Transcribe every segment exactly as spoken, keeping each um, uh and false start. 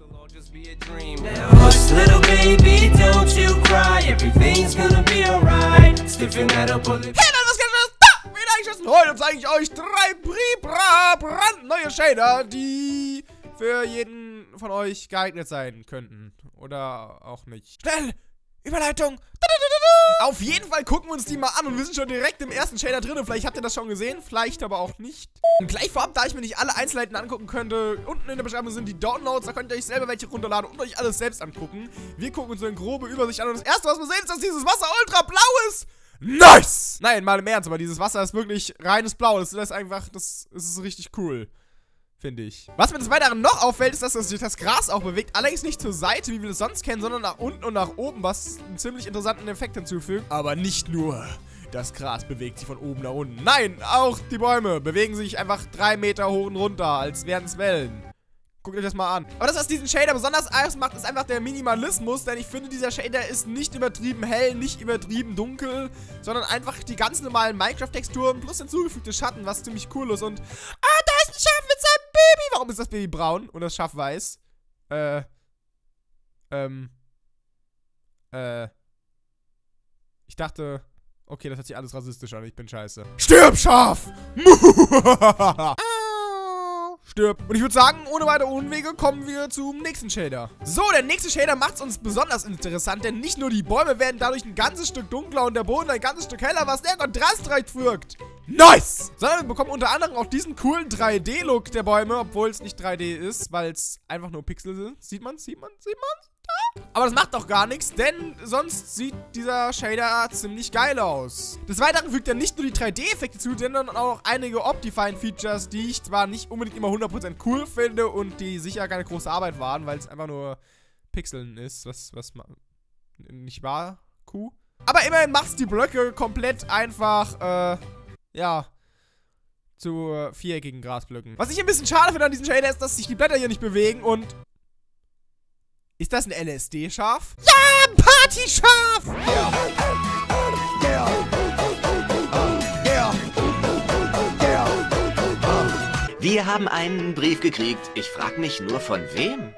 Heute zeige ich euch drei Bribra brandneue Shader, die für jeden von euch geeignet sein könnten. Oder auch nicht. Schnell! Überleitung! Auf jeden Fall gucken wir uns die mal an und wir sind schon direkt im ersten Shader drin. Vielleicht habt ihr das schon gesehen, vielleicht aber auch nicht. Und gleich vorab, da ich mir nicht alle Einzelheiten angucken könnte, unten in der Beschreibung sind die Downloads, da könnt ihr euch selber welche runterladen und euch alles selbst angucken. Wir gucken uns so eine grobe Übersicht an und das erste, was wir sehen, ist, dass dieses Wasser ultra blau ist. Nice! Nein, mal im Ernst, aber dieses Wasser ist wirklich reines Blau. Das ist einfach, das, das ist richtig cool. Finde ich. Was mir des Weiteren noch auffällt, ist, dass sich das Gras auch bewegt. Allerdings nicht zur Seite, wie wir das sonst kennen, sondern nach unten und nach oben, was einen ziemlich interessanten Effekt hinzufügt. Aber nicht nur das Gras bewegt sich von oben nach unten. Nein, auch die Bäume bewegen sich einfach drei Meter hoch und runter, als wären es Wellen. Guckt euch das mal an. Aber das, was diesen Shader besonders ausmacht, ist einfach der Minimalismus, denn ich finde, dieser Shader ist nicht übertrieben hell, nicht übertrieben dunkel, sondern einfach die ganz normalen Minecraft-Texturen plus hinzugefügte Schatten, was ziemlich cool ist. Und, ah, da ist ein Schaf mit seinem Baby. Warum ist das Baby braun und das Schaf weiß? Äh, ähm, äh, ich dachte, okay, das hört sich alles rassistisch an, ich bin scheiße. Stirb, Schaf! Stirb. Und ich würde sagen, ohne weitere Umwege kommen wir zum nächsten Shader. So, der nächste Shader macht es uns besonders interessant, denn nicht nur die Bäume werden dadurch ein ganzes Stück dunkler und der Boden ein ganzes Stück heller, was sehr kontrastreich wirkt. Nice! Sondern wir bekommen unter anderem auch diesen coolen drei D-Look der Bäume, obwohl es nicht drei D ist, weil es einfach nur Pixel sind. Sieht man, sieht man, sieht man? Aber das macht doch gar nichts, denn sonst sieht dieser Shader ziemlich geil aus. Des Weiteren fügt er nicht nur die drei D-Effekte zu, sondern auch einige Optifine-Features, die ich zwar nicht unbedingt immer hundert Prozent cool finde und die sicher keine große Arbeit waren, weil es einfach nur Pixeln ist, was, was nicht wahr, Kuh? Aber immerhin macht es die Blöcke komplett einfach, äh, ja, zu äh, viereckigen Grasblöcken. Was ich ein bisschen schade finde an diesem Shader ist, dass sich die Blätter hier nicht bewegen und... Ist das ein L S D-Schaf? Ja, ein Party-Schaf! Yeah. Yeah. Uh, yeah. Uh. Wir haben einen Brief gekriegt. Ich frage mich nur, von wem?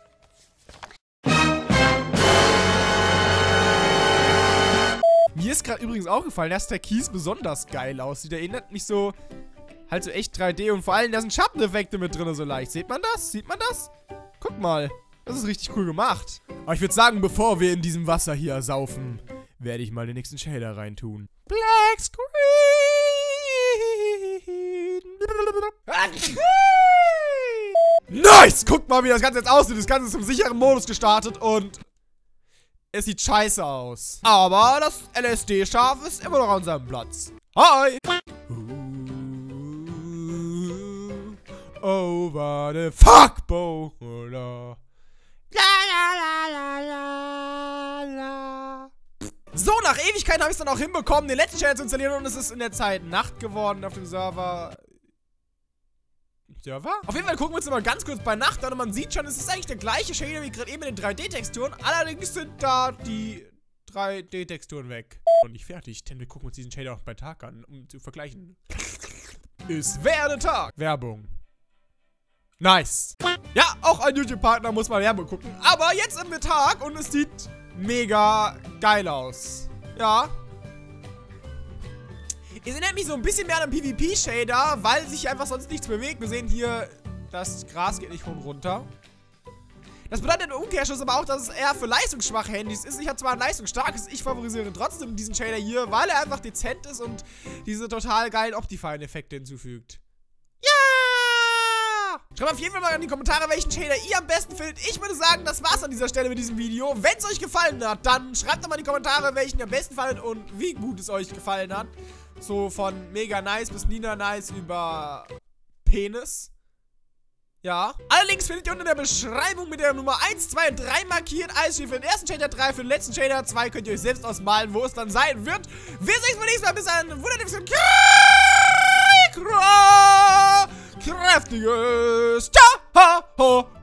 Mir ist gerade übrigens aufgefallen, dass der Kies besonders geil aussieht. Der erinnert mich so, halt so echt drei D und vor allem, da sind Schatteneffekte mit drin, so leicht. Sieht man das? Sieht man das? Guck mal. Das ist richtig cool gemacht. Aber ich würde sagen, bevor wir in diesem Wasser hier saufen, werde ich mal den nächsten Shader reintun. Black Screen. Nice! Guckt mal, wie das Ganze jetzt aussieht. Das Ganze ist im sicheren Modus gestartet und es sieht scheiße aus. Aber das L S D-Schaf ist immer noch an seinem Platz. Hi! Over the fuck boulder. So, nach Ewigkeiten habe ich es dann auch hinbekommen, den letzten Shader zu installieren und es ist in der Zeit Nacht geworden auf dem Server. Server? Auf jeden Fall gucken wir uns mal ganz kurz bei Nacht an und man sieht schon, es ist eigentlich der gleiche Shader wie gerade eben in den drei D-Texturen. Allerdings sind da die drei D-Texturen weg. Und nicht fertig, denn wir gucken uns diesen Shader auch bei Tag an, um zu vergleichen. Es werde Tag. Werbung. Nice. Ja, auch ein YouTube-Partner muss mal Werbung gucken. Aber jetzt im Mittag und es sieht mega geil aus. Ja. Es erinnert mich so ein bisschen mehr an den PvP-Shader, weil sich einfach sonst nichts bewegt. Wir sehen hier, das Gras geht nicht hoch und runter. Das bedeutet im Umkehrschluss aber auch, dass es eher für leistungsschwache Handys ist. Ich habe zwar ein leistungsstarkes, ich favorisiere trotzdem diesen Shader hier, weil er einfach dezent ist und diese total geilen Optifine-Effekte hinzufügt. Schreibt auf jeden Fall mal in die Kommentare, welchen Shader ihr am besten findet. Ich würde sagen, das war's an dieser Stelle mit diesem Video. Wenn es euch gefallen hat, dann schreibt doch mal in die Kommentare, welchen ihr am besten fandet und wie gut es euch gefallen hat. So von mega nice bis Nina nice über Penis. Ja. Alle Links findet ihr unten in der Beschreibung mit der Nummer eins, zwei und drei markiert. Alles für den ersten Shader, drei für den letzten Shader, zwei könnt ihr euch selbst ausmalen, wo es dann sein wird. Wir sehen uns beim nächsten Mal. Bis dann. Wunderliebsten kräftiges Ciao!